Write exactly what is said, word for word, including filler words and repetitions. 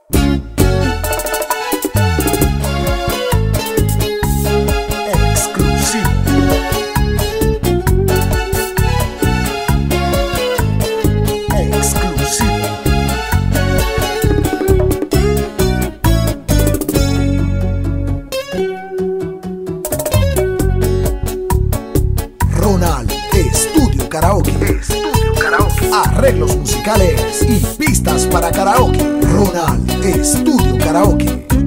Ronald Estudio Karaoke. Estudio Karaoke. Arreglos musicales y pistas para karaoke. Ronald Estudio Karaoke.